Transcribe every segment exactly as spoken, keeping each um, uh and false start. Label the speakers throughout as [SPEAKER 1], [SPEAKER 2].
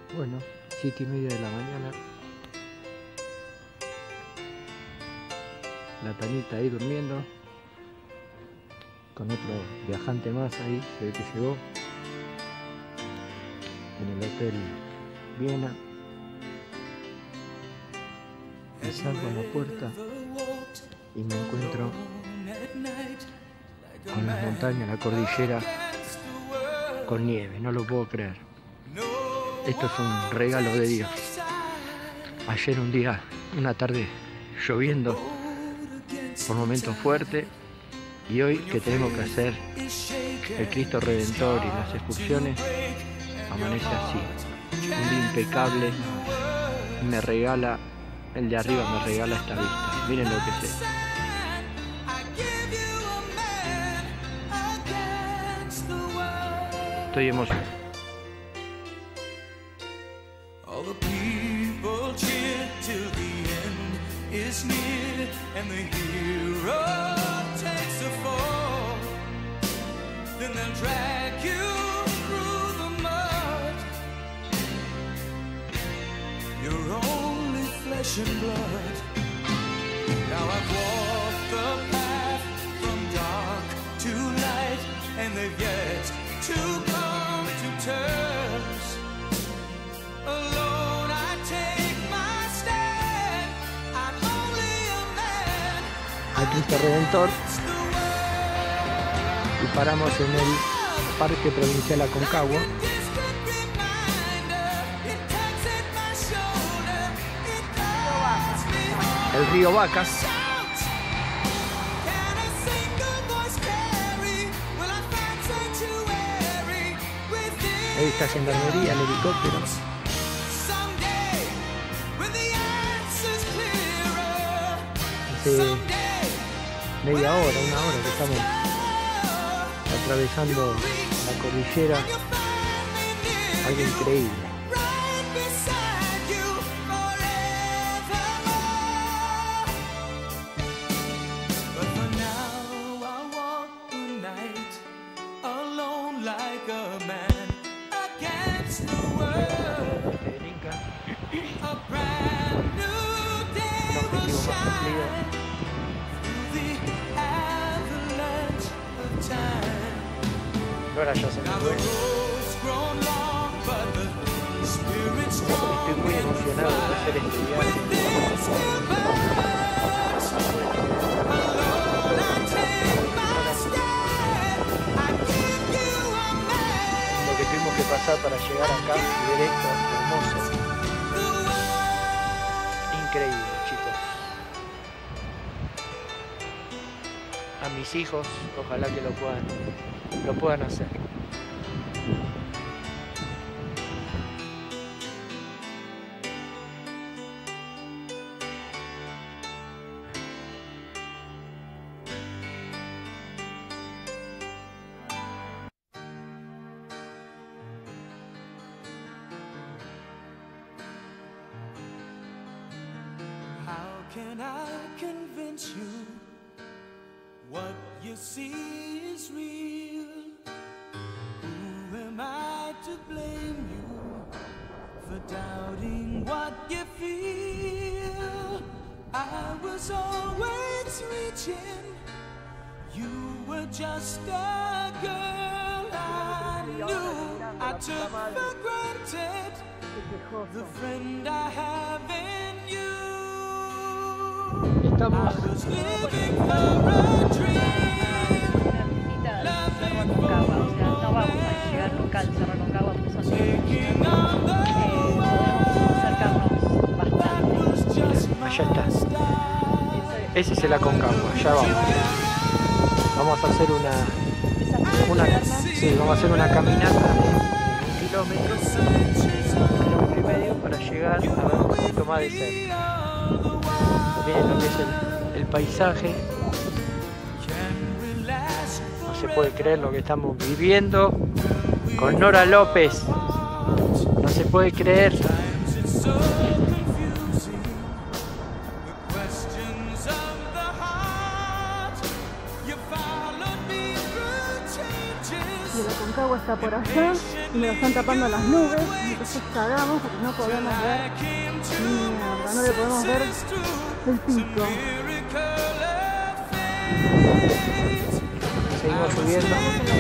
[SPEAKER 1] Bueno, siete y media de la mañana. La Tanita ahí durmiendo. Con otro viajante más ahí, se ve que llegó. En el Hotel Viena. Y salgo a la puerta y me encuentro con las montañas, la cordillera, con nieve. No lo puedo creer. Esto es un regalo de Dios. Ayer un día, una tarde lloviendo, por momentos fuerte, y hoy que tenemos que hacer el Cristo Redentor y las excursiones, amanece así. Un día impecable, me regala, el de arriba me regala esta vista. Miren lo que es esto. Estoy emocionado.
[SPEAKER 2] All the people cheer till the end is near, and the hero takes a fall. Then they'll drag you through the mud. You're only flesh and blood. Now I've walked the path from dark to light, and they've yet to come to terms. Alone I take my stand. I'm only a man.
[SPEAKER 1] Al Cristo Redentor y paramos en el Parque Provincial Aconcagua. El río Vacas. Ahí está Gendarmería, el helicóptero. Hace media hora, una hora que estamos atravesando la cordillera. Algo increíble. Ahora ya se me duele. Estoy muy emocionado de hacer este viaje. Lo que tuvimos que pasar para llegar acá y ver esto hermoso. Increíble, chicos. A mis hijos, ojalá que lo puedan, lo puedan hacer.
[SPEAKER 2] How can I convince you what you see is real? Who am I to blame you for doubting what you feel? I was always reaching. You were just a girl I knew. I took for granted the friend I have in you.
[SPEAKER 1] Estamos
[SPEAKER 3] no vamos a llegar nunca al Cerro Aconcagua porque son eh, podemos acercarnos bastante.
[SPEAKER 1] Allá está. Ese es el Aconcagua, allá vamos. Vamos a hacer una, una sí, vamos a hacer una caminata de un kilómetro, un kilómetro y medio para llegar a ver un poquito más de cerca. Miren lo que es el, el paisaje. No se puede creer lo que estamos viviendo con Nora López. No se puede creer.
[SPEAKER 3] Y el Aconcagua está por allá. y me lo están tapando las nubes, entonces cagamos porque no podemos ver mierda, no le podemos ver el pico.
[SPEAKER 1] Seguimos subiendo.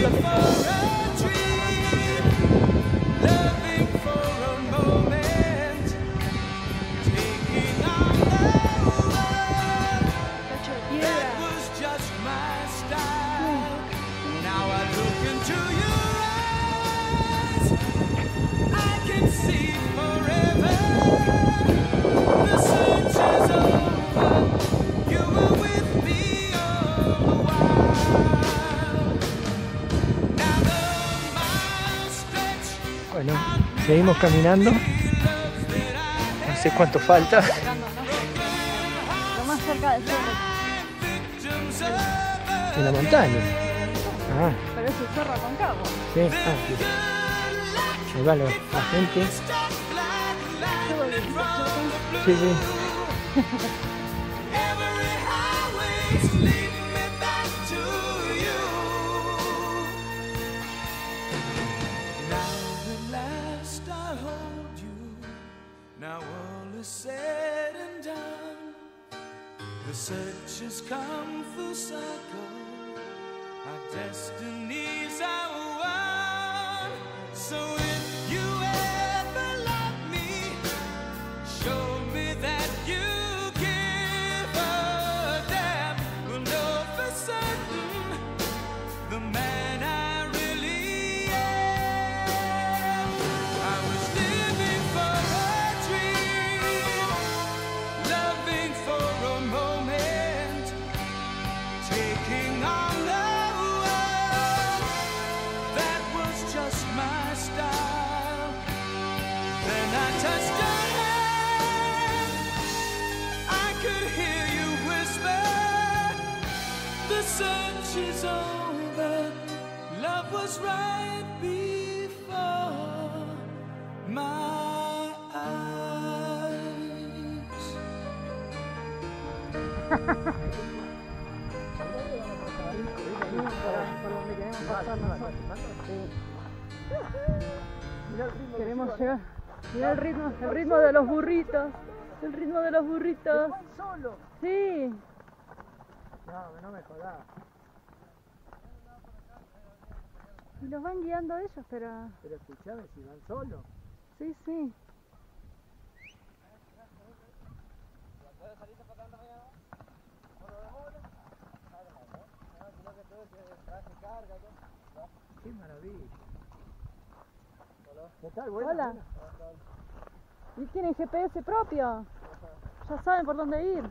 [SPEAKER 1] Bueno, seguimos caminando. No sé cuánto falta.
[SPEAKER 3] Lo más cerca del cerro.
[SPEAKER 1] En la montaña. Ah,
[SPEAKER 3] Pero es el cerro Aconcagua.
[SPEAKER 1] sí, ah, sí. Ahí va la, la gente. Sí, sí.
[SPEAKER 2] Now all is said and done. The search has come full circle. Our destinies are one. So if you ever love me, show me that you give a damn. We'll know for certain the man I really am. I was living for a dream, loving for a moment, taking on the world. That was just my style. Then I touched your hand, I could hear you whisper, the search is over. Love was right before my eyes.
[SPEAKER 3] Queremos llegar. Mira el ritmo, el ritmo de los burritos. El ritmo de los burritos.
[SPEAKER 1] solo?
[SPEAKER 3] Sí.
[SPEAKER 1] No, no me jodas.
[SPEAKER 3] Y los van guiando ellos, pero...
[SPEAKER 1] Pero escuchame, si van solos.
[SPEAKER 3] Sí, sí.
[SPEAKER 1] Qué maravilla. ¿Qué tal? Buena,
[SPEAKER 3] Hola.
[SPEAKER 1] buena.
[SPEAKER 3] Y tienen G P S propio. Ya saben por dónde ir.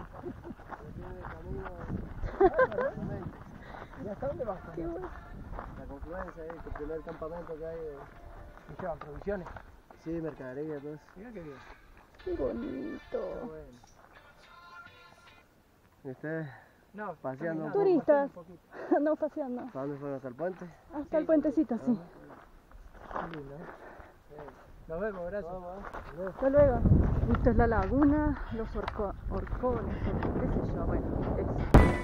[SPEAKER 1] ¿Y hasta dónde vas?
[SPEAKER 3] Qué bueno.
[SPEAKER 4] La confluencia es el primer campamento que hay de...
[SPEAKER 1] ¿Y llevan provisiones?
[SPEAKER 4] Sí, mercadería, todo eso.
[SPEAKER 1] Mirá qué bien.
[SPEAKER 3] Qué bonito.
[SPEAKER 1] Bueno.
[SPEAKER 4] ¿Y ustedes?
[SPEAKER 1] No,
[SPEAKER 4] Paseando un
[SPEAKER 1] caminando,
[SPEAKER 4] poco.
[SPEAKER 3] Turistas.
[SPEAKER 1] paseando un poquito.
[SPEAKER 3] Andamos paseando.
[SPEAKER 4] ¿Para dónde fueron? ¿Hasta el puente?
[SPEAKER 3] Hasta el puentecito, sí.
[SPEAKER 1] Qué lindo, ¿eh? Nos vemos, gracias.
[SPEAKER 3] Hasta luego. Esto es la laguna, los orco, orcones, orco- qué sé yo, bueno, eso.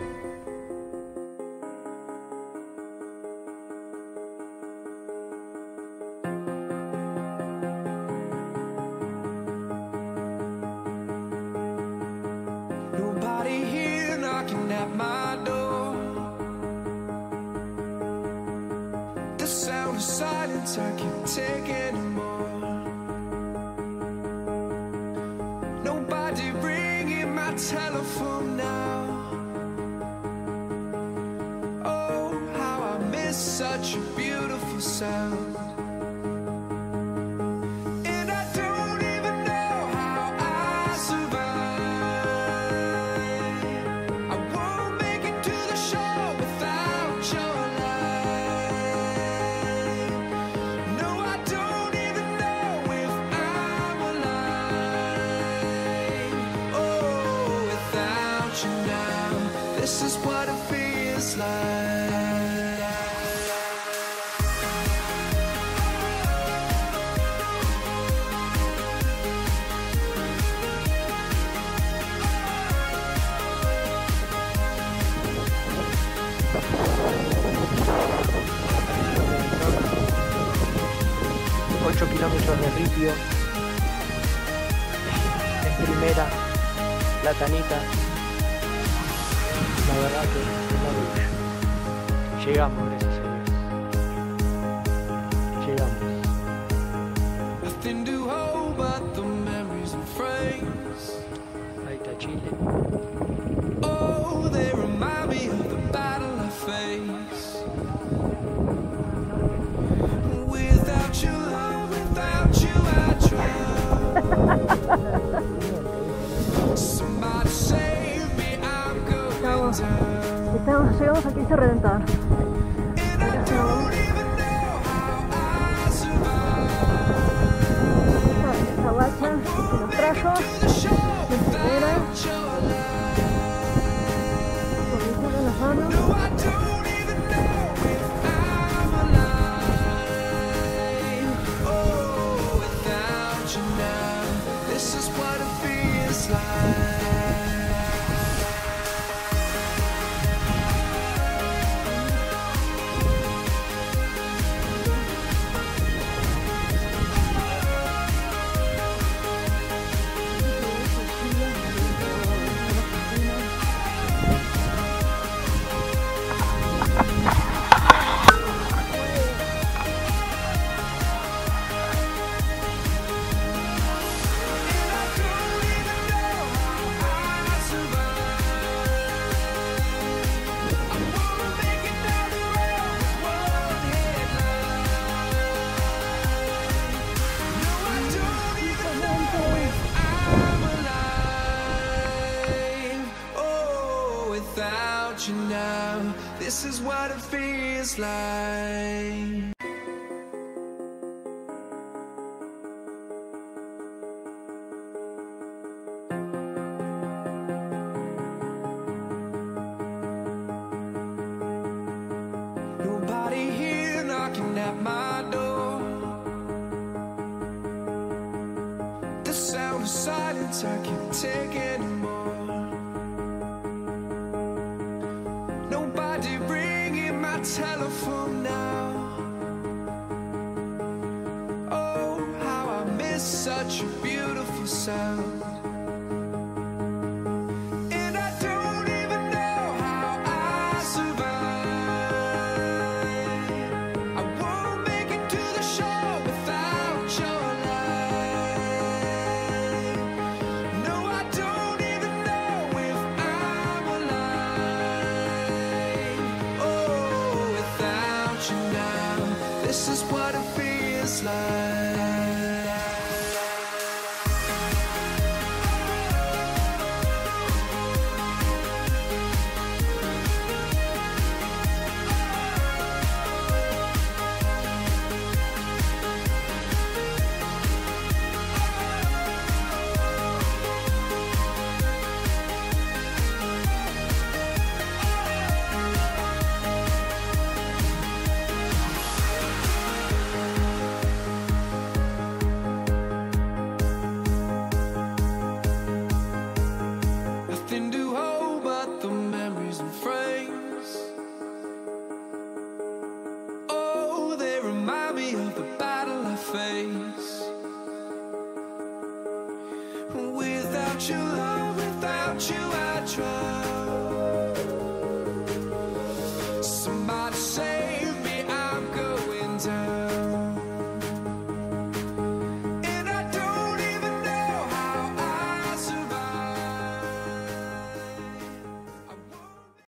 [SPEAKER 2] Nobody here knocking at my door. The sound of silence I can't take anymore. Nobody ringing my telephone now. Oh, how I miss such a beautiful sound. And I don't even know how I survive. I won't make it to the shore without your light. No, I don't even know if I'm alive. Oh, without you now, this is what it feels like.
[SPEAKER 1] metros de ripio, en primera, platanita, la verdad que una lucha. Llegamos, gracias a Dios. Llegamos.
[SPEAKER 2] Nothing to hold but the memories and frames.
[SPEAKER 1] Ahí está Chile.
[SPEAKER 2] Oh, they remind me of the battle I faced. Without your love, without you, I try. Somebody save me, I'm going
[SPEAKER 3] Estamos,
[SPEAKER 2] down.
[SPEAKER 3] estamos, llegamos a Cristo Redentor.
[SPEAKER 2] And I don't even know how I survived.
[SPEAKER 3] Esta guacha que nos trajo,
[SPEAKER 2] To the shore
[SPEAKER 3] de primera,
[SPEAKER 2] without your love.
[SPEAKER 3] con mi culo en las manos.
[SPEAKER 2] No, I don't even know if I'm alive. Oh, without you now, this is what it feels like. You now, this is what it feels like. Nobody here knocking at my door. The sound of silence I can't take anymore. Nobody ringing my telephone now. Oh, how I miss such a beautiful sound. And I don't even know how I survive. I won't make it to the shore without your light. No, I don't even know if I'm alive. Oh, without you now, this is what it feels like. Nothing to hold but the memories and frames. Oh, they remind me of the battle I faced. Without your love, without you, I try.